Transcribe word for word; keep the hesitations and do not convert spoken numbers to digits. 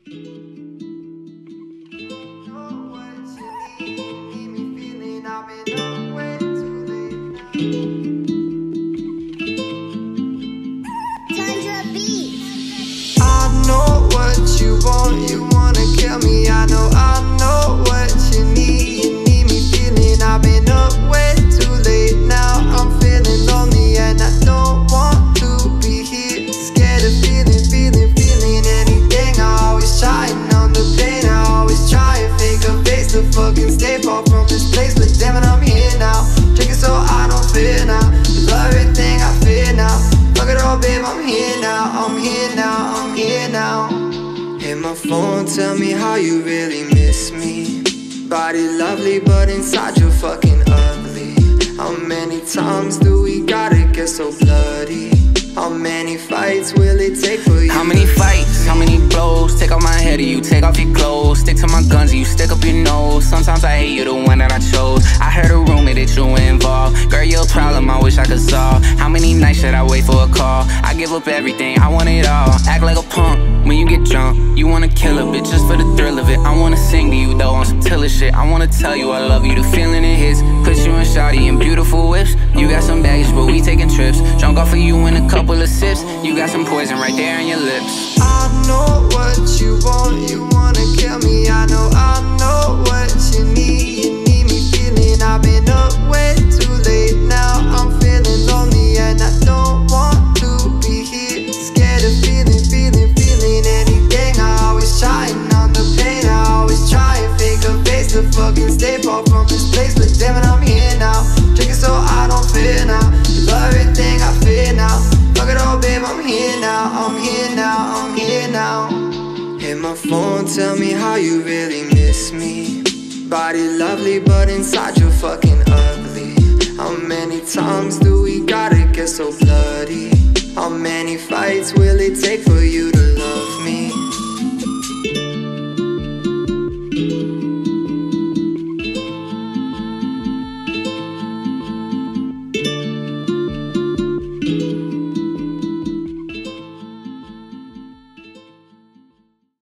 You wanna kill me, I know, I know what you need. You need me feeling, I've been up way too late. Now I'm feeling lonely and I don't want to be here. Scared of feeling, feeling, feeling anything. I always trying on the pain, I always try and fake a face to fucking stay far from this place. But damn it, I'm here now, drinking so I don't fear now. You love everything I fear now. Fuck it all, babe, I'm here now, I'm here now, I'm here now. Hit my phone, tell me how you really miss me. Body lovely, but inside you're fucking ugly. How many times do we gotta get so bloody? How many fights will it take for you? How many fights, how many blows? Take off my head or you take off your clothes. Stick to my guns or you stick up your nose. Sometimes I hate you, the one that I chose. I heard a rumor that you were involved. Girl, you're a problem, I wish I could solve. How many nights should I wait for a call? I give up everything, I want it all. Act like a punk when you get drunk. You wanna kill a bitch just for the thrill of it. I wanna sing to you though on some Tiller shit. I wanna tell you I love you, the feeling it hits. Put you in shawty in beautiful whips. You got some baggage but we taking trips. Drunk off of you in a couple of sips. You got some poison right there in your lips. I know what you want, you wanna kill me. I know, I know what you need. You need me feeling, I've been up way too late. Now I'm feeling lonely and I don't want to be here. Scared of feeling, feeling, feeling anything. I always trying on the pain, I always try and fake a face to fucking stay far from this place. But damn it, I'm here now, drinking so I don't fear now. You love everything I fear now. Fuck it all, babe, I'm here now, I'm here now, I'm here now. Hit my phone, tell me how you really miss me. Body lovely, but inside you're fucking